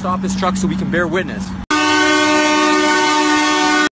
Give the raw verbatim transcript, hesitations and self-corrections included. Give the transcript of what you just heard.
stop this truck so we can bear witness.